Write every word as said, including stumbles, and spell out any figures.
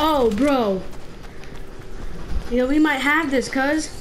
Oh, bro. You know, we might have this, cuz.